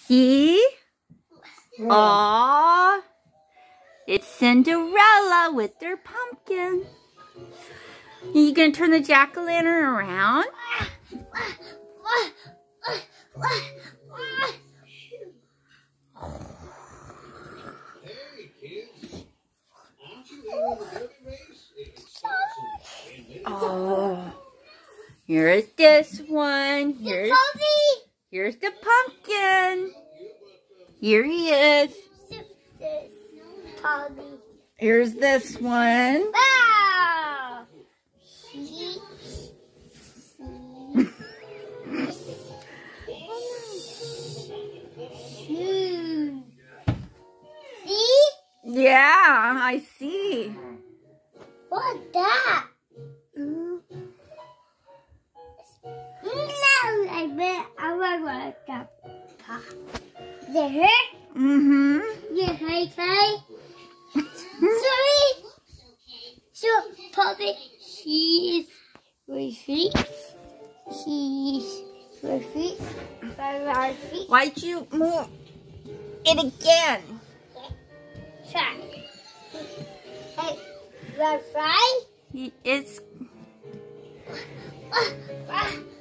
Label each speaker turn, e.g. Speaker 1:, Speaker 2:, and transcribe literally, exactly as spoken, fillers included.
Speaker 1: See? Aww. It's Cinderella with their pumpkin. Are you going to turn the jack-o'-lantern around? Oh, here's this one. Here's, here's the pumpkin. Here he is. Here's this one.
Speaker 2: Wow. See?
Speaker 1: Yeah, I see.
Speaker 2: What's that? No, I bet I want to stop. Is it her?
Speaker 1: Mm-hmm.
Speaker 2: Yeah, hi, hi. Sorry. So, Poppy, she's with feet. She's with feet. Five feet.
Speaker 1: Why'd you move it again?
Speaker 2: Try. Hey, right, right?
Speaker 1: It's...
Speaker 2: Uh, uh,